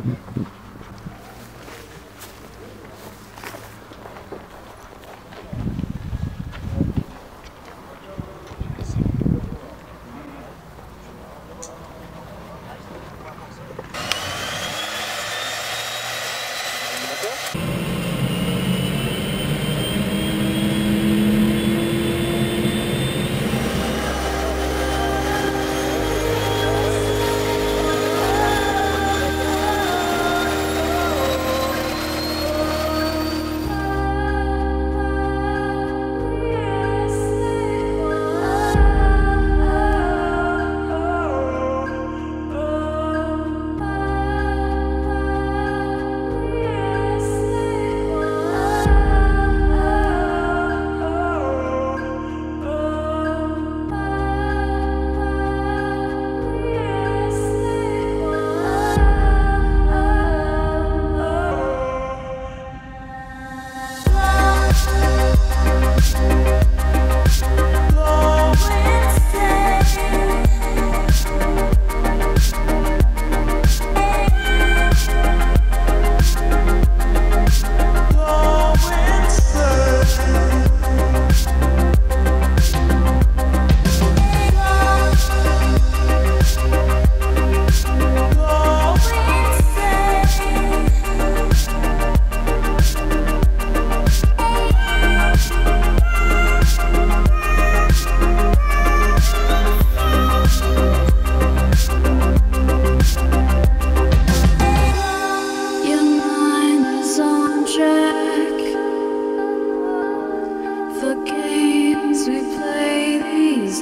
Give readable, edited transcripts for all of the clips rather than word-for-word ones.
The games we play these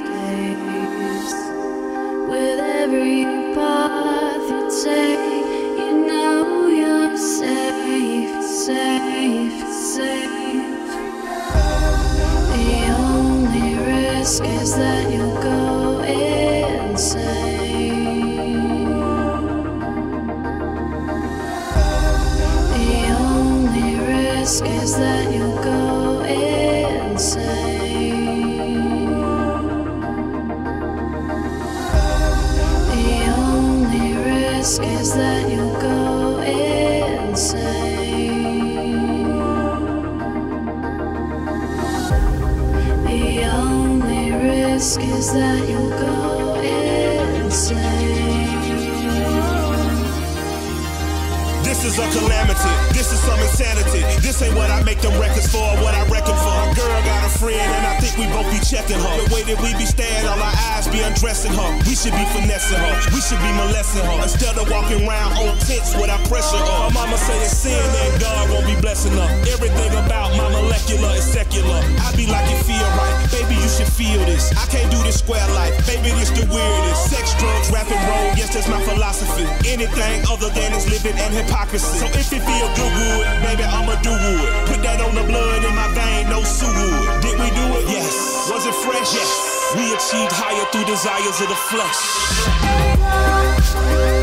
days, with every path you take, you know you're safe, safe, safe. The only risk is that you'll go insane. The only risk is that you'll go insane. The only risk is that you'll go insane. The only risk is that you'll go insane. This is a calamity, this is some insanity. This ain't what I make them records for, or what I reckon for. My girl got a friend and I think we both be checking her. The way that we be staring, all our eyes be undressing her. We should be finessing her, we should be molesting her, instead of walking around on tents without pressure her. My mama say it's sin and God won't be blessing her. Everything about my molecular is secular. I be like, it feel right, baby you should feel this. I can't do this square life, baby this the weirdest. Sex, drugs, rap and roll, yes that's my philosophy. Anything other than is living and hypocrisy. So if it feel good wood, baby I'ma do wood. Put that on the blood in my vein, no suwood. Did we do it? Yes. Was it fresh? Yes. We achieved higher through desires of the flesh.